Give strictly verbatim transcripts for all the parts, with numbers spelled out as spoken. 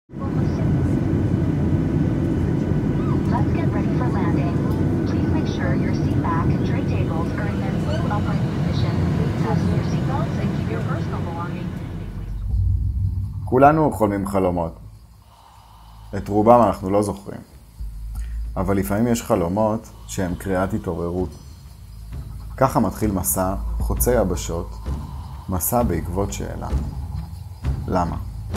Let's get ready for landing. Please make sure your seat back and tray tables are in their full upright position. Fasten your seatbelts and keep your personal belongings. כולנו חולמים חלומות. את רובם אנחנו לא זוכרים. אבל לפעמים יש חלומות שהם קריאת התעוררות. ככה מתחיל מסע חוצה יבשות, מסע בעקבות שאלה. למה?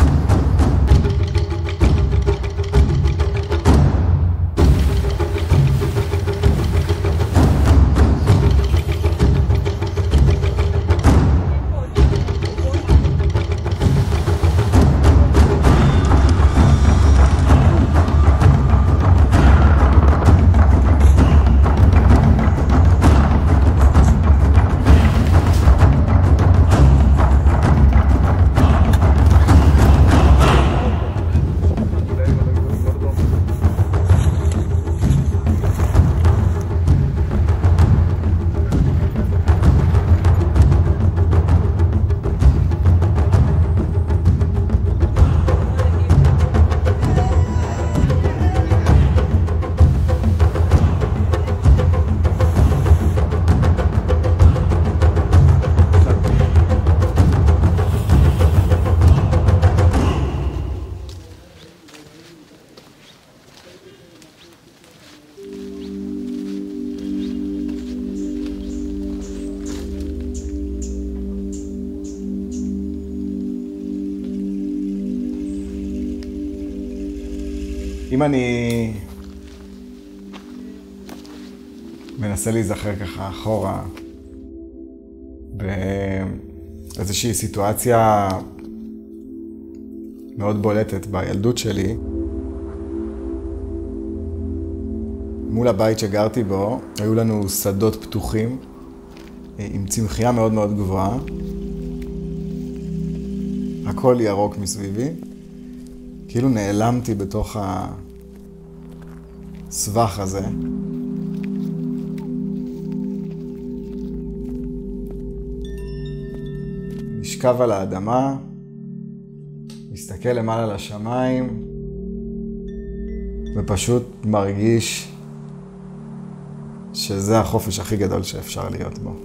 אם אני מנסה להיזכר ככה אחורה באיזושהי סיטואציה מאוד בולטת בילדות שלי, מול הבית שגרתי בו היו לנו שדות פתוחים עם צמחייה מאוד מאוד גבוהה, הכל ירוק מסביבי, כאילו נעלמתי בתוך הסבך הזה. נשכב על האדמה, מסתכל למעלה לשמיים, ופשוט מרגיש שזה החופש הכי גדול שאפשר להיות בו.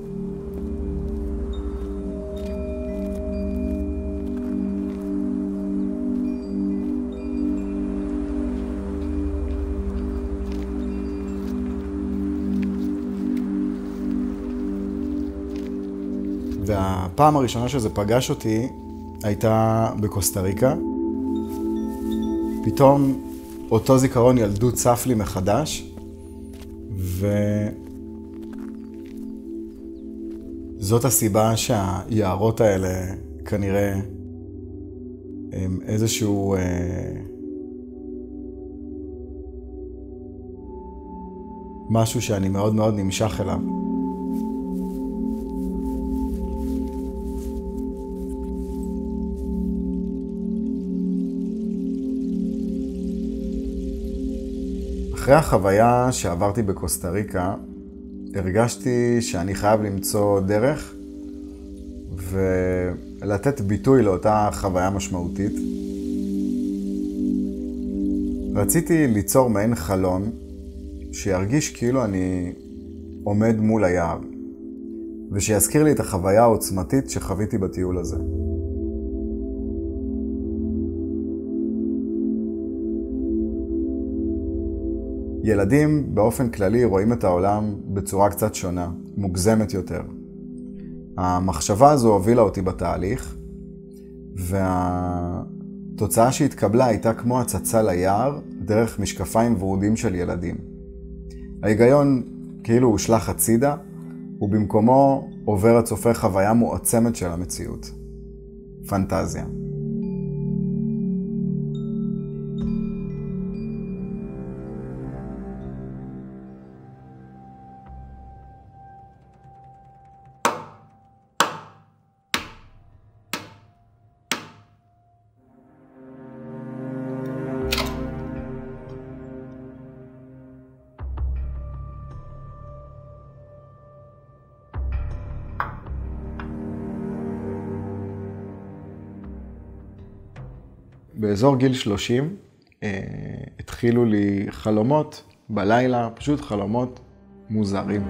והפעם הראשונה שזה פגש אותי הייתה בקוסטה ריקה. פתאום אותו זיכרון ילדות צף לי מחדש, וזאת הסיבה שהיערות האלה כנראה הם איזשהו אה, משהו שאני מאוד מאוד נמשך אליו. אחרי החוויה שעברתי בקוסטה ריקה, הרגשתי שאני חייב למצוא דרך ולתת ביטוי לאותה חוויה משמעותית. רציתי ליצור מעין חלון שירגיש כאילו אני עומד מול היער, ושיזכיר לי את החוויה העוצמתית שחוויתי בטיול הזה. ילדים באופן כללי רואים את העולם בצורה קצת שונה, מוגזמת יותר. המחשבה הזו הובילה אותי בתהליך, והתוצאה שהתקבלה הייתה כמו הצצה ליער דרך משקפיים ורודים של ילדים. ההיגיון כאילו הושלך הצידה, ובמקומו עובר הצופה חוויה מועצמת של המציאות. פנטזיה. באזור גיל שלושים אה, התחילו לי חלומות בלילה, פשוט חלומות מוזרים.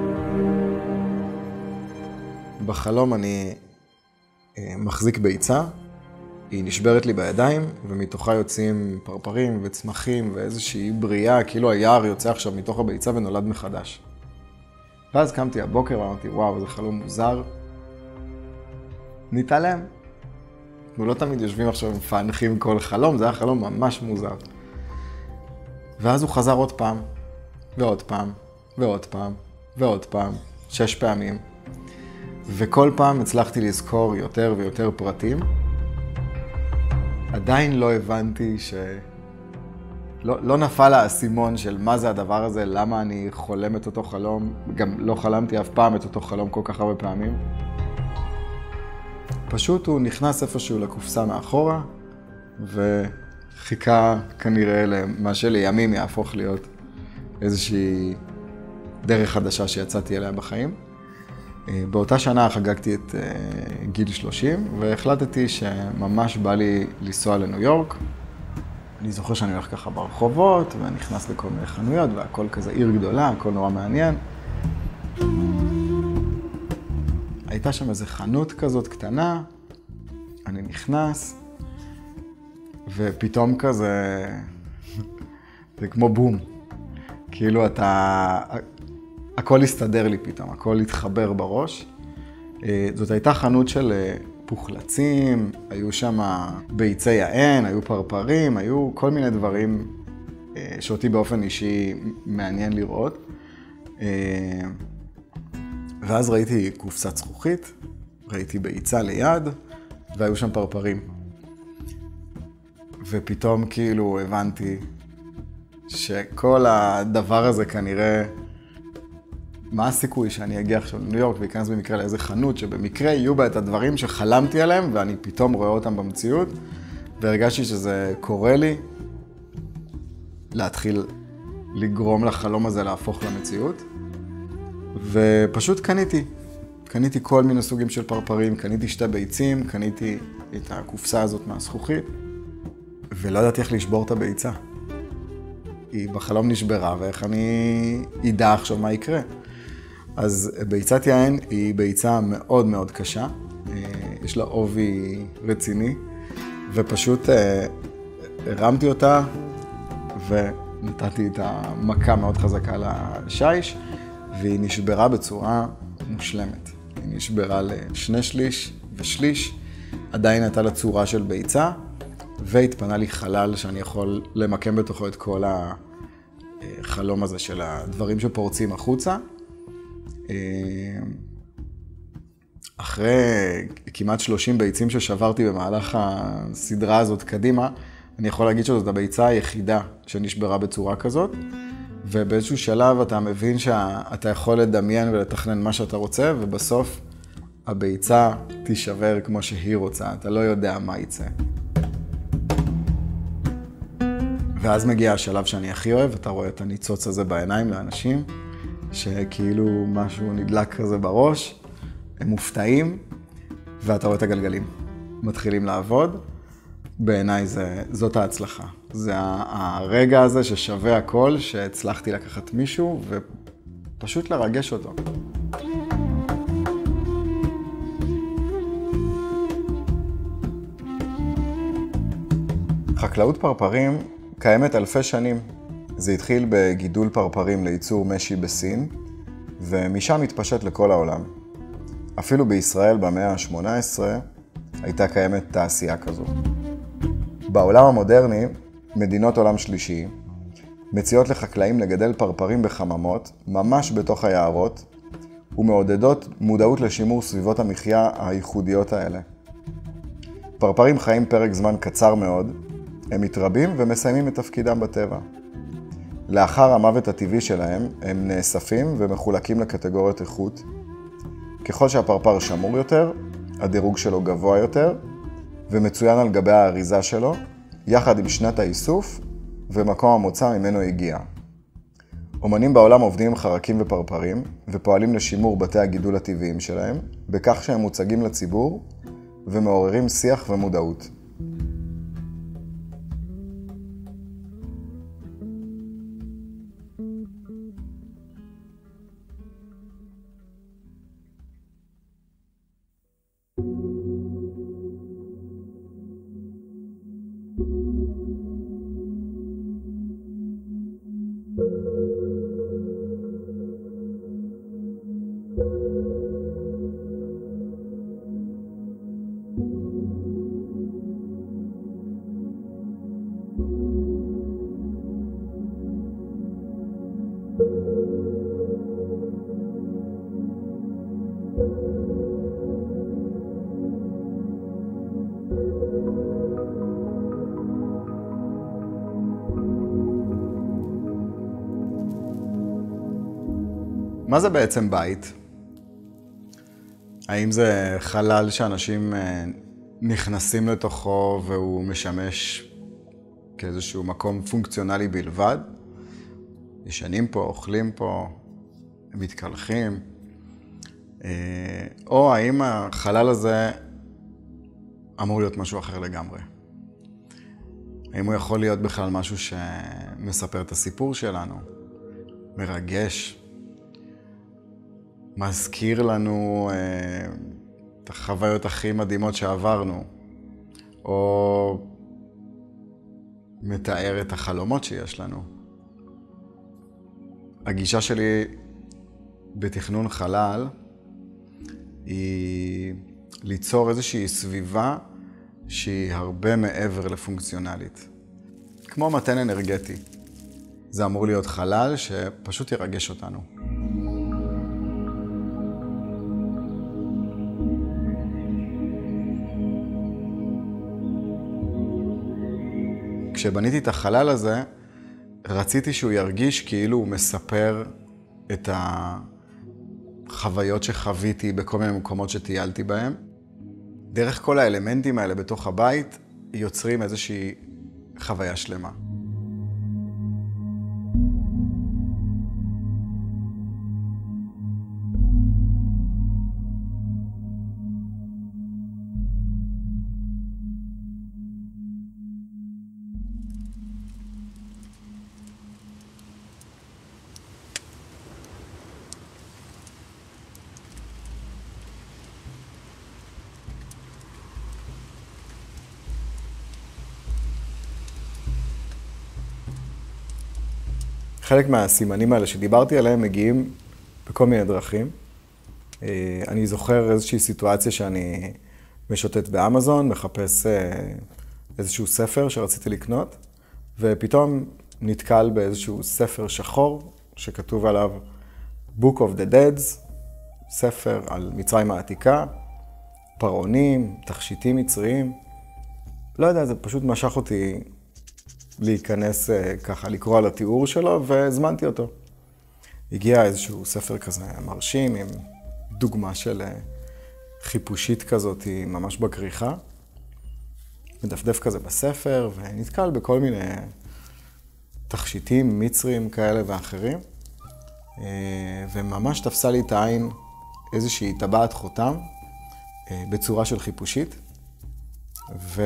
בחלום אני אה, מחזיק ביצה, היא נשברת לי בידיים, ומתוכה יוצאים פרפרים וצמחים ואיזושהי בריאה, כאילו היער יוצא עכשיו מתוך הביצה ונולד מחדש. ואז קמתי הבוקר ואמרתי, וואו, זה חלום מוזר. נתעלם. אנחנו לא תמיד יושבים עכשיו ומפענחים כל חלום, זה היה חלום ממש מוזר. ואז הוא חזר עוד פעם, ועוד פעם, ועוד פעם, ועוד פעם, שש פעמים. וכל פעם הצלחתי לזכור יותר ויותר פרטים. עדיין לא הבנתי ש... לא, לא נפל האסימון של מה זה הדבר הזה, למה אני חולם את אותו חלום. גם לא חלמתי אף פעם את אותו חלום כל כך הרבה פעמים. פשוט הוא נכנס איפשהו לקופסה מאחורה, וחיכה כנראה למה שלימים יהפוך להיות איזושהי דרך חדשה שיצאתי אליה בחיים. באותה שנה חגגתי את גיל שלושים, והחלטתי שממש בא לי לנסוע לניו יורק. אני זוכר שאני הולך ככה ברחובות, ונכנס לכל מיני חנויות, והכל כזה עיר גדולה, הכל נורא מעניין. הייתה שם איזו חנות כזאת קטנה, אני נכנס, ופתאום כזה, זה כמו בום. כאילו אתה, הכל הסתדר לי פתאום, הכל התחבר בראש. זאת הייתה חנות של פוחלצים, היו שם ביצי יען, היו פרפרים, היו כל מיני דברים שאותי באופן אישי מעניין לראות. ואז ראיתי קופסת זכוכית, ראיתי ביצה ליד, והיו שם פרפרים. ופתאום כאילו הבנתי שכל הדבר הזה כנראה, מה הסיכוי שאני אגיע עכשיו לניו יורק ואכנס במקרה לאיזה חנות שבמקרה יהיו בה את הדברים שחלמתי עליהם, ואני פתאום רואה אותם במציאות, והרגשתי שזה קורה לי להתחיל לגרום לחלום הזה להפוך למציאות. ופשוט קניתי, קניתי כל מיני סוגים של פרפרים, קניתי שתי ביצים, קניתי את הקופסה הזאת מהזכוכית, ולא ידעתי איך לשבור את הביצה. היא בחלום נשברה, ואיך אני אדע עכשיו מה יקרה. אז ביצת יען היא ביצה מאוד מאוד קשה, יש לה עובי רציני, ופשוט הרמתי אותה, ונתתי את המכה מאוד חזקה לשיש, והיא נשברה בצורה מושלמת. היא נשברה לשני שליש ושליש, עדיין הייתה לה צורה של ביצה, והתפנה לי חלל שאני יכול למקם בתוכו את כל החלום הזה של הדברים שפורצים החוצה. אחרי כמעט שלושים ביצים ששברתי במהלך הסדרה הזאת קדימה, אני יכול להגיד שזאת הביצה היחידה שנשברה בצורה כזאת. ובאיזשהו שלב אתה מבין שאתה יכול לדמיין ולתכנן מה שאתה רוצה, ובסוף הביצה תישבר כמו שהיא רוצה, אתה לא יודע מה יצא. ואז מגיע השלב שאני הכי אוהב, אתה רואה את הניצוץ הזה בעיניים לאנשים, שכאילו משהו נדלק כזה בראש, הם מופתעים, ואתה רואה את הגלגלים. מתחילים לעבוד, בעיניי זה, זאת ההצלחה. זה הרגע הזה ששווה הכל, שהצלחתי לקחת מישהו ופשוט לרגש אותו. חקלאות פרפרים קיימת אלפי שנים. זה התחיל בגידול פרפרים לייצור משי בסין, ומשם התפשט לכל העולם. אפילו בישראל במאה ה-שמונה עשרה הייתה קיימת תעשייה כזו. בעולם המודרני, מדינות עולם שלישי מציעות לחקלאים לגדל פרפרים בחממות, ממש בתוך היערות, ומעודדות מודעות לשימור סביבות המחיה הייחודיות האלה. פרפרים חיים פרק זמן קצר מאוד, הם מתרבים ומסיימים את תפקידם בטבע. לאחר המוות הטבעי שלהם, הם נאספים ומחולקים לקטגוריות איכות. ככל שהפרפר שמור יותר, הדירוג שלו גבוה יותר, ומצוין על גבי האריזה שלו, יחד עם שנת האיסוף ומקום המוצא ממנו הגיע. אומנים בעולם עובדים עם חרקים ופרפרים, ופועלים לשימור בתי הגידול הטבעיים שלהם, בכך שהם מוצגים לציבור ומעוררים שיח ומודעות. מה זה בעצם בית? האם זה חלל שאנשים נכנסים לתוכו והוא משמש כאיזשהו מקום פונקציונלי בלבד? ישנים פה, אוכלים פה, מתקלחים? או האם החלל הזה אמור להיות משהו אחר לגמרי? האם הוא יכול להיות בכלל משהו שמספר את הסיפור שלנו? מרגש? מזכיר לנו אה, את החוויות הכי מדהימות שעברנו, או מתאר את החלומות שיש לנו. הגישה שלי בתכנון חלל היא ליצור איזושהי סביבה שהיא הרבה מעבר לפונקציונלית. כמו מתן אנרגטי. זה אמור להיות חלל שפשוט ירגש אותנו. כשבניתי את החלל הזה, רציתי שהוא ירגיש כאילו הוא מספר את החוויות שחוויתי בכל מיני מקומות שטיילתי בהם. דרך כל האלמנטים האלה בתוך הבית, יוצרים איזושהי חוויה שלמה. חלק מהסימנים האלה שדיברתי עליהם מגיעים בכל מיני דרכים. אני זוכר איזושהי סיטואציה שאני משוטט באמזון, מחפש איזשהו ספר שרציתי לקנות, ופתאום נתקל באיזשהו ספר שחור שכתוב עליו Book of the Dead, ספר על מצרים העתיקה, פרעונים, תכשיטים מצריים. לא יודע, זה פשוט משך אותי להיכנס ככה, לקרוא על התיאור שלו, והזמנתי אותו. הגיע איזשהו ספר כזה מרשים, עם דוגמה של חיפושית כזאת, ממש בכריכה. מדפדף כזה בספר, ונתקל בכל מיני תכשיטים מצריים כאלה ואחרים. וממש תפסה לי את העין איזושהי טבעת חותם, בצורה של חיפושית. ו...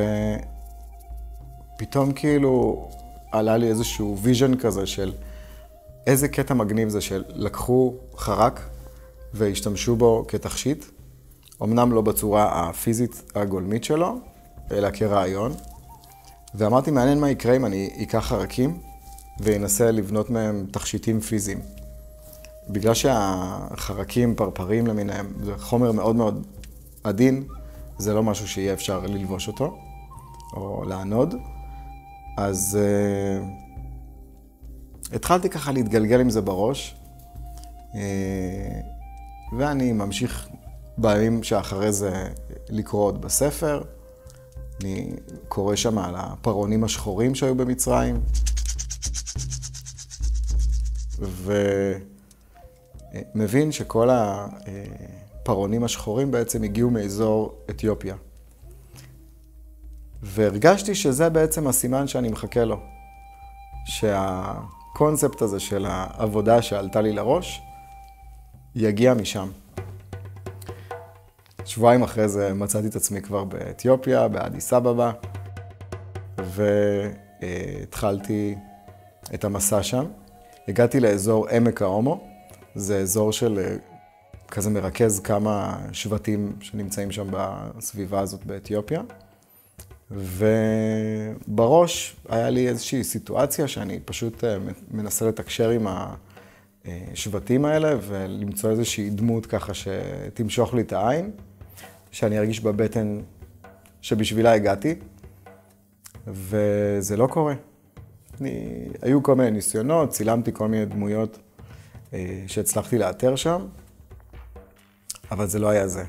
פתאום כאילו עלה לי איזשהו ויז'ן כזה של איזה קטע מגניב זה של לקחו חרק והשתמשו בו כתכשיט, אמנם לא בצורה הפיזית הגולמית שלו, אלא כרעיון. ואמרתי, מעניין מה יקרה אם אני אקח חרקים ואנסה לבנות מהם תכשיטים פיזיים. בגלל שהחרקים, פרפרים למיניהם, זה חומר מאוד מאוד עדין, זה לא משהו שיהיה אפשר ללבוש אותו או לענוד. אז uh, התחלתי ככה להתגלגל עם זה בראש, uh, ואני ממשיך בימים שאחרי זה לקרוא עוד בספר. אני קורא שם על הפרעונים השחורים שהיו במצרים, ומבין שכל הפרעונים השחורים בעצם הגיעו מאזור אתיופיה. והרגשתי שזה בעצם הסימן שאני מחכה לו. שהקונספט הזה של העבודה שעלתה לי לראש, יגיע משם. שבועיים אחרי זה מצאתי את עצמי כבר באתיופיה, באדיס אבבה, והתחלתי את המסע שם. הגעתי לאזור עמק ההומו, זה אזור של כזה מרכז כמה שבטים שנמצאים שם בסביבה הזאת באתיופיה. ובראש היה לי איזושהי סיטואציה שאני פשוט מנסה לתקשר עם השבטים האלה ולמצוא איזושהי דמות ככה שתמשוך לי את העין, שאני ארגיש בבטן שבשבילה הגעתי, וזה לא קורה. אני, היו כל מיני ניסיונות, צילמתי כל מיני דמויות שהצלחתי לאתר שם, אבל זה לא היה זה.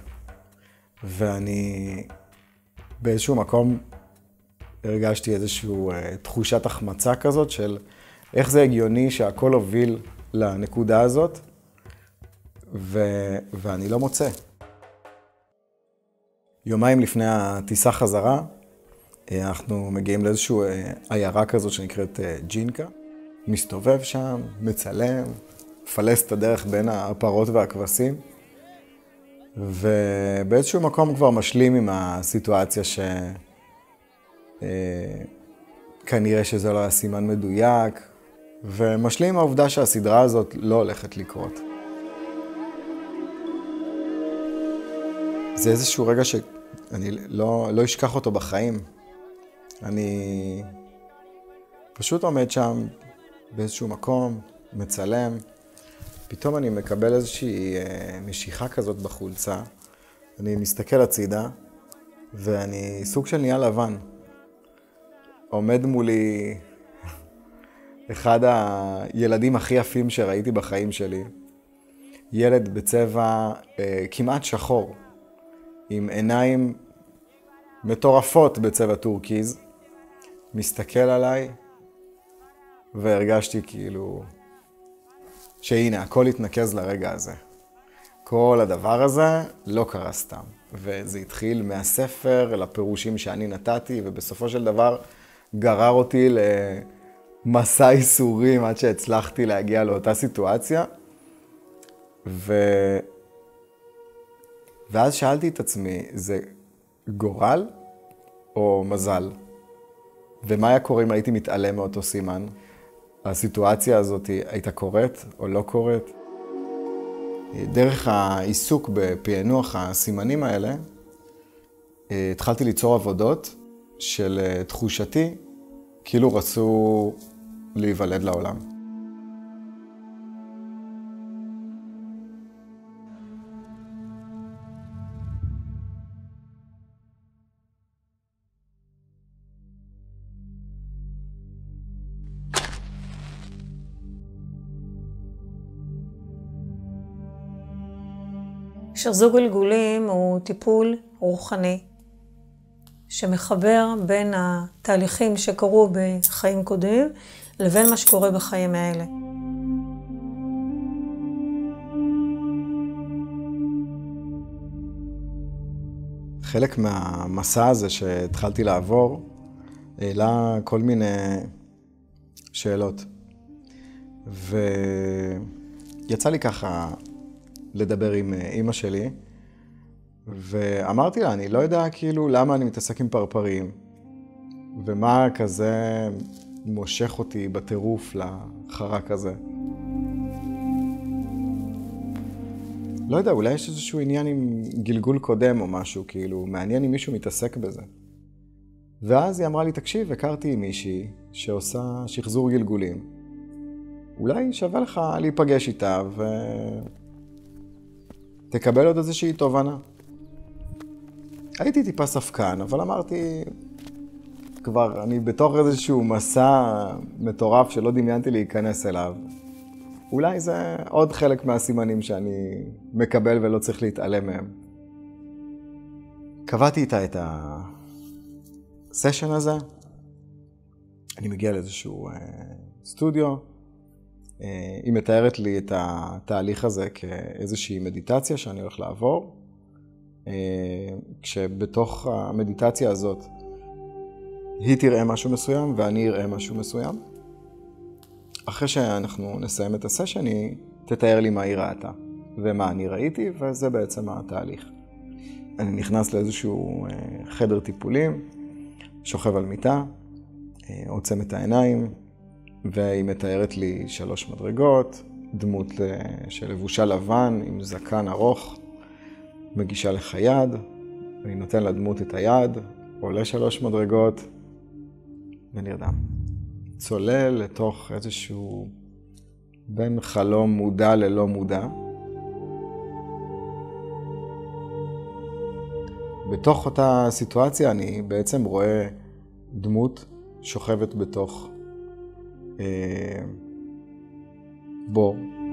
ואני באיזשהו מקום הרגשתי איזושהי תחושת החמצה כזאת של איך זה הגיוני שהכל הוביל לנקודה הזאת, ו... ואני לא מוצא. יומיים לפני הטיסה חזרה, אנחנו מגיעים לאיזושהי עיירה כזאת שנקראת ג'ינקה. מסתובב שם, מצלם, מפלס את הדרך בין הפרות והכבשים. ובאיזשהו מקום כבר משלים עם הסיטואציה ש... כנראה שזה לא היה סימן מדויק, ומשלים עם העובדה שהסדרה הזאת לא הולכת לקרות. זה איזשהו רגע שאני לא, לא אשכח אותו בחיים. אני פשוט עומד שם באיזשהו מקום, מצלם, פתאום אני מקבל איזושהי משיכה כזאת בחולצה, אני מסתכל הצידה, ואני סוג של נהיה לבן. עומד מולי אחד הילדים הכי יפים שראיתי בחיים שלי. ילד בצבע אה, כמעט שחור, עם עיניים מטורפות בצבע טורקיז, מסתכל עליי, והרגשתי כאילו שהנה, הכל התנקז לרגע הזה. כל הדבר הזה לא קרה סתם. וזה התחיל מהספר לפירושים שאני נתתי, ובסופו של דבר גרר אותי למסע ייסורים עד שהצלחתי להגיע לאותה סיטואציה. ו... ואז שאלתי את עצמי, זה גורל או מזל? ומה היה קורה אם הייתי מתעלם מאותו סימן? הסיטואציה הזאת הייתה קורית או לא קורית? דרך העיסוק בפענוח הסימנים האלה, התחלתי ליצור עבודות של תחושתי, כאילו רצו להיוולד לעולם. שרזור גלגולים הוא טיפול רוחני שמחבר בין התהליכים שקרו בחיים קודמים לבין מה שקורה בחיים האלה. חלק מהמסע הזה שהתחלתי לעבור העלה כל מיני שאלות. ויצא לי ככה לדבר עם אמא שלי, ואמרתי לה, אני לא יודע כאילו למה אני מתעסק עם פרפרים, ומה כזה מושך אותי בטירוף לחרק הזה. לא יודע, אולי יש איזשהו עניין עם גלגול קודם או משהו, כאילו מעניין אם מישהו מתעסק בזה. ואז היא אמרה לי, תקשיב, הכרתי עם מישהי שעושה שחזור גלגולים. אולי שווה לך להיפגש איתה ו... תקבל עוד איזושהי תובנה. הייתי טיפה ספקן, אבל אמרתי, כבר אני בתוך איזשהו מסע מטורף שלא דמיינתי להיכנס אליו. אולי זה עוד חלק מהסימנים שאני מקבל ולא צריך להתעלם מהם. קבעתי איתה את הסשן הזה. אני מגיע לאיזשהו סטודיו. היא מתארת לי את התהליך הזה כאיזושהי מדיטציה שאני הולך לעבור. כשבתוך המדיטציה הזאת היא תראה משהו מסוים ואני אראה משהו מסוים. אחרי שאנחנו נסיים את הסשן, היא תתאר לי מה היא ראתה ומה אני ראיתי, וזה בעצם התהליך. אני נכנס לאיזשהו חדר טיפולים, שוכב על מיטה, עוצם את העיניים, והיא מתארת לי שלוש מדרגות, דמות שלבושה לבן עם זקן ארוך, מגישה לך יד, אני נותן לדמות את היד, עולה שלוש מדרגות ונרדם. צולל לתוך איזשהו בין חלום מודע ללא מודע. בתוך אותה סיטואציה אני בעצם רואה דמות שוכבת בתוך אה, בור.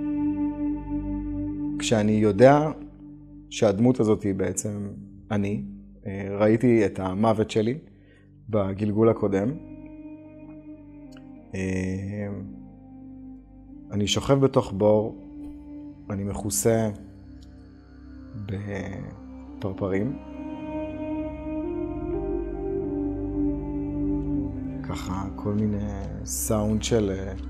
כשאני יודע שהדמות הזאת היא בעצם אני, אה, ראיתי את המוות שלי בגלגול הקודם. אה, אני שוכב בתוך בור, אני מכוסה בפרפרים. ככה כל מיני סאונד של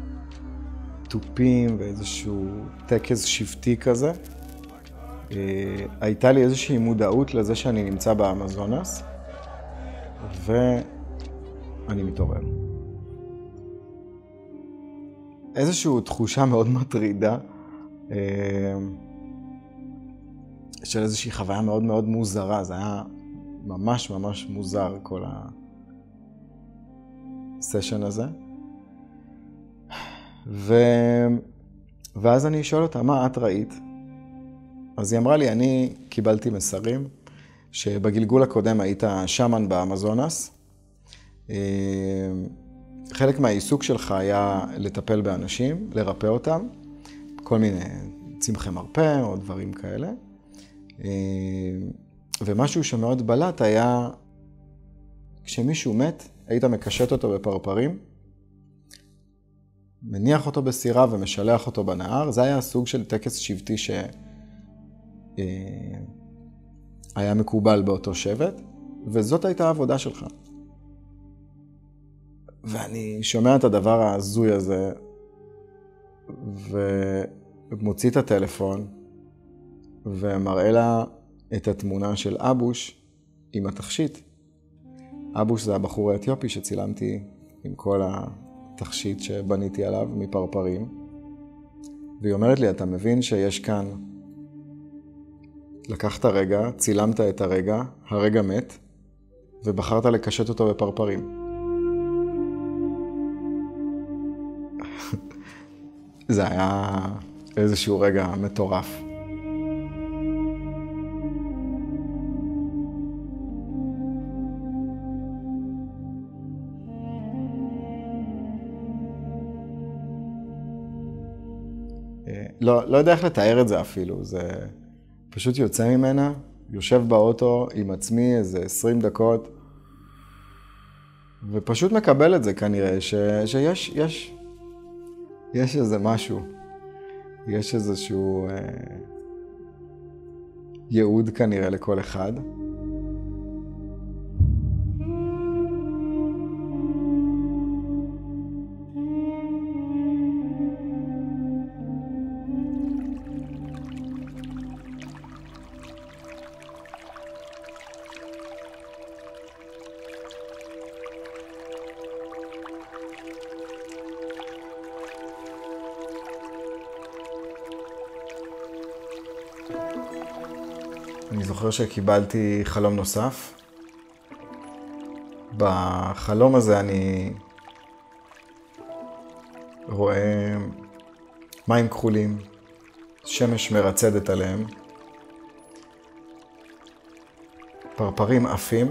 טופים ואיזשהו טקס שבטי כזה. הייתה לי איזושהי מודעות לזה שאני נמצא באמזונס, ואני מתעורר. איזושהי תחושה מאוד מטרידה, של איזושהי חוויה מאוד מאוד מוזרה. זה היה ממש ממש מוזר כל הסשן הזה. ו... ואז אני שואל אותה, מה את ראית? אז היא אמרה לי, אני קיבלתי מסרים שבגלגול הקודם היית שמן באמזונס. חלק מהעיסוק שלך היה לטפל באנשים, לרפא אותם, כל מיני צמחי מרפא או דברים כאלה. ומשהו שמאוד בלט היה, כשמישהו מת, היית מקשט אותו בפרפרים, מניח אותו בסירה ומשלח אותו בנהר. זה היה סוג של טקס שבטי שהיה מקובל באותו שבט, וזאת הייתה העבודה שלך. ואני שומע את הדבר ההזוי הזה, ומוציא את הטלפון, ומראה לה את התמונה של אבוש עם התכשיט. אבוש זה הבחור האתיופי שצילמתי עם כל התכשיט שבניתי עליו מפרפרים. והיא אומרת לי, אתה מבין שיש כאן, לקחת רגע, צילמת את הרגע, הרגע מת, ובחרת לקשט אותו בפרפרים. זה היה איזשהו רגע מטורף. לא, לא יודע איך לתאר את זה אפילו, זה פשוט יוצא ממנה, יושב באוטו עם עצמי איזה עשרים דקות, ופשוט מקבל את זה כנראה, ש, שיש, יש, יש איזה משהו, יש איזשהו אה, ייעוד כנראה לכל אחד. אני זוכר שקיבלתי חלום נוסף. בחלום הזה אני רואה מים כחולים, שמש מרצדת עליהם, פרפרים עפים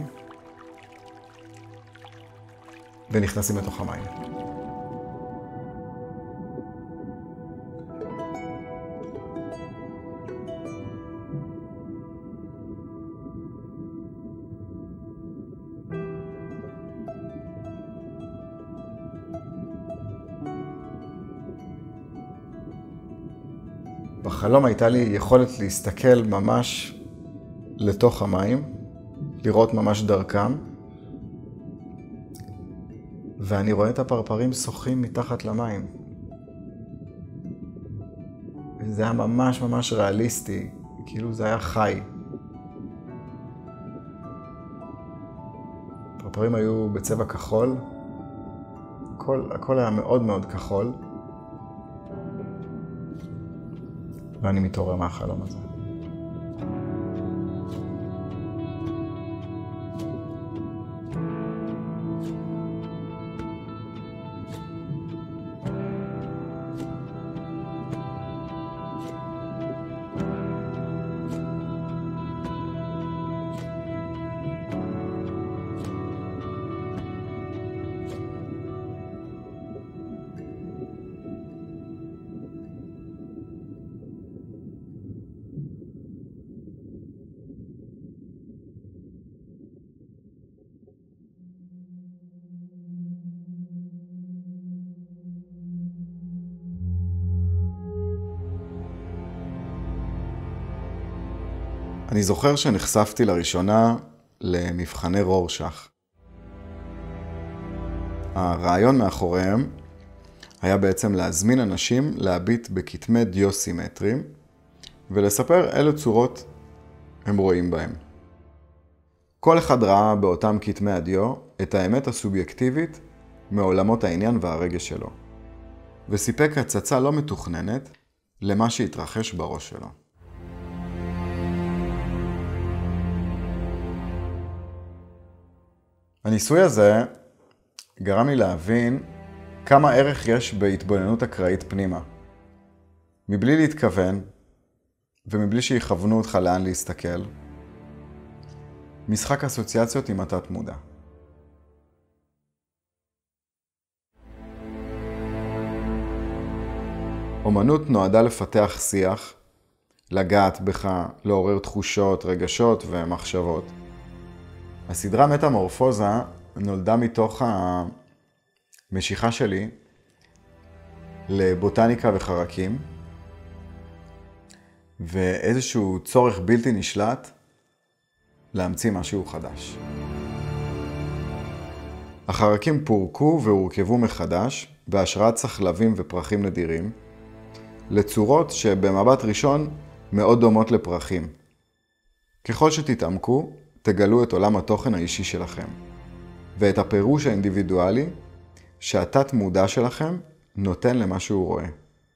ונכנסים לתוך המים. בחלום הייתה לי יכולת להסתכל ממש לתוך המים, לראות ממש דרכם, ואני רואה את הפרפרים שוחים מתחת למים. זה היה ממש ממש ריאליסטי, כאילו זה היה חי. הפרפרים היו בצבע כחול, הכל, הכל היה מאוד מאוד כחול. ואני מתעורר מהחלום הזה. אני זוכר שנחשפתי לראשונה למבחני רורשך. הרעיון מאחוריהם היה בעצם להזמין אנשים להביט בכתמי דיו סימטריים ולספר אילו צורות הם רואים בהם. כל אחד ראה באותם כתמי הדיו את האמת הסובייקטיבית מעולמות העניין והרגש שלו, וסיפק הצצה לא מתוכננת למה שהתרחש בראש שלו. הניסוי הזה גרם לי להבין כמה ערך יש בהתבוננות אקראית פנימה. מבלי להתכוון, ומבלי שיכוונו אותך לאן להסתכל, משחק אסוציאציות עם התת מודע. אומנות נועדה לפתח שיח, לגעת בך, לעורר תחושות, רגשות ומחשבות. הסדרה מטמורפוזה נולדה מתוך המשיכה שלי לבוטניקה וחרקים, ואיזשהו צורך בלתי נשלט להמציא משהו חדש. החרקים פורקו והורכבו מחדש בהשראת סחלבים ופרחים נדירים, לצורות שבמבט ראשון מאוד דומות לפרחים. ככל שתתעמקו, תגלו את עולם התוכן האישי שלכם, ואת הפירוש האינדיבידואלי שהתת מודע שלכם נותן למה שהוא רואה.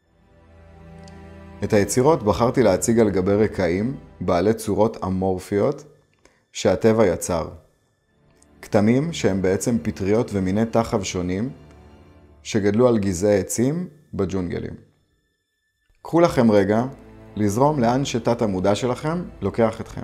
את היצירות בחרתי להציג על גבי רקעים בעלי צורות אמורפיות שהטבע יצר. כתמים שהם בעצם פטריות ומיני תחב שונים שגדלו על גזעי עצים בג'ונגלים. קחו לכם רגע לזרום לאן שתת המודע שלכם לוקח אתכם.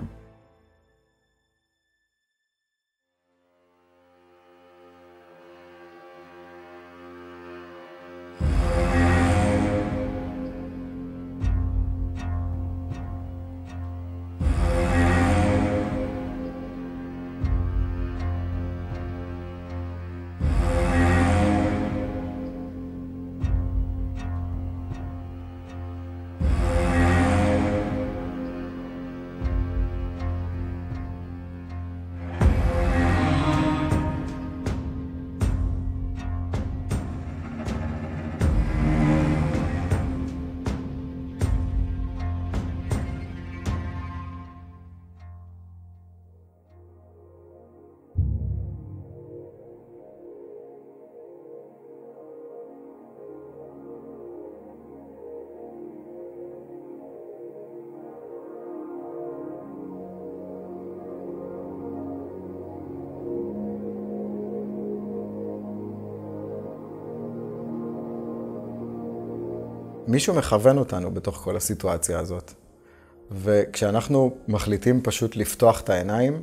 מישהו מכוון אותנו בתוך כל הסיטואציה הזאת. וכשאנחנו מחליטים פשוט לפתוח את העיניים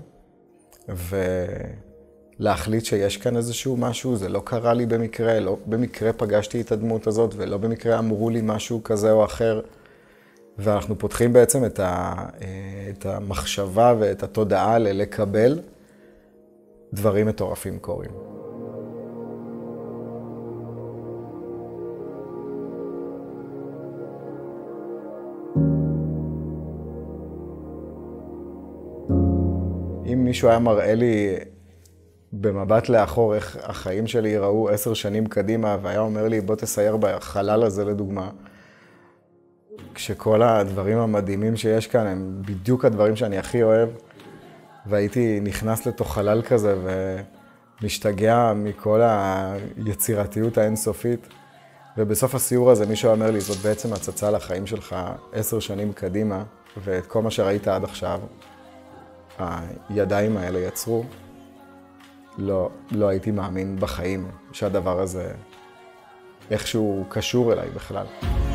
ולהחליט שיש כאן איזשהו משהו, זה לא קרה לי במקרה, לא במקרה פגשתי את הדמות הזאת ולא במקרה אמרו לי משהו כזה או אחר. ואנחנו פותחים בעצם את, ה, את המחשבה ואת התודעה ללקבל, דברים מטורפים קורים. אם מישהו היה מראה לי במבט לאחור איך החיים שלי ייראו עשר שנים קדימה, והיה אומר לי בוא תסייר בחלל הזה לדוגמה, כשכל הדברים המדהימים שיש כאן הם בדיוק הדברים שאני הכי אוהב, והייתי נכנס לתוך חלל כזה ומשתגע מכל היצירתיות האינסופית, ובסוף הסיור הזה מישהו אומר לי זאת בעצם הצצה לחיים שלך עשר שנים קדימה, ואת כל מה שראית עד עכשיו הידיים האלה יצרו, לא, לא הייתי מאמין בחיים שהדבר הזה איכשהו קשור אליי בכלל.